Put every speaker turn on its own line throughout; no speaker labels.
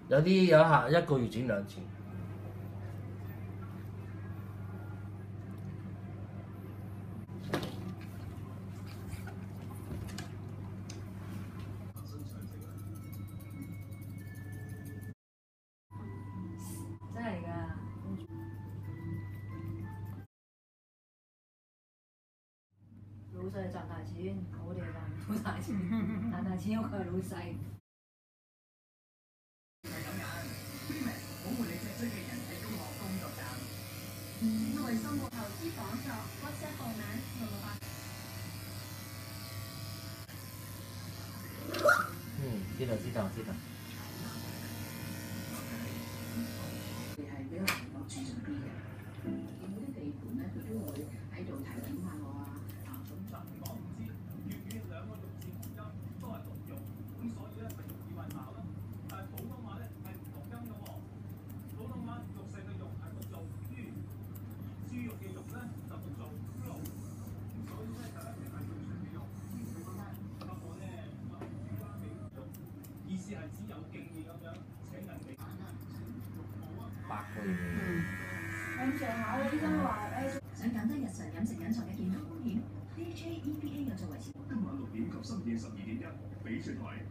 有啲有客一個月剪2次。
真係㗎。老細賺大錢，我哋賺唔到大錢，賺大錢因為佢係老細。
因為生活投資講座 WhatsApp 報名
知道。
係比較能夠注重啲嘅，見到啲地盤咧，佢都會喺度提點下我啊。咁暫時講唔知，粵語2個用字同音都係獨用，咁所以咧咪容易混淆咯。但係普通話咧係唔同音嘅喎，普通話肉食嘅肉係讀做豬，豬肉嘅肉咧就讀做豬，所以咧就一定係肉食嘅肉。不過咧，豬啦嘅肉意思係指有敬意咁樣請人哋。
8個月。
咁上下醫生話誒，
想減低日常飲食隱藏嘅健康風險 ，DHA EPA 有作為前。今晚6點及深夜12.1，翡翠台。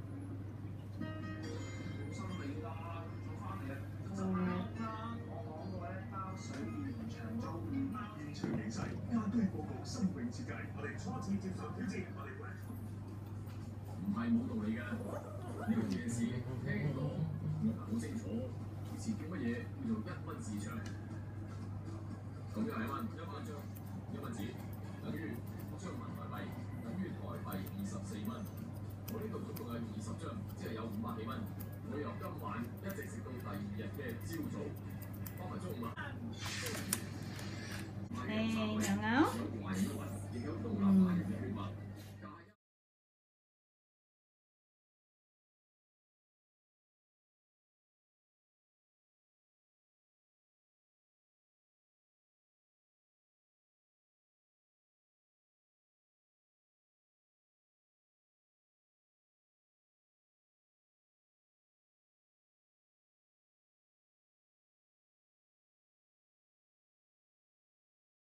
心理啦，做翻嚟啦，我講過咧，包水現場做現場影勢，家居佈局新穎設計，我哋初次接受挑戰，我哋唔係冇道理㗎，呢樣嘢事聽講我好清楚。以前叫乜嘢叫做1蚊市場？咁又係1蚊，1蚊紙等於1張人民幣，等於台幣24蚊。我呢度總共有20張，即係有500幾蚊。我由今晚一直食到第2日嘅朝早，包埋中午啊！
牛牛。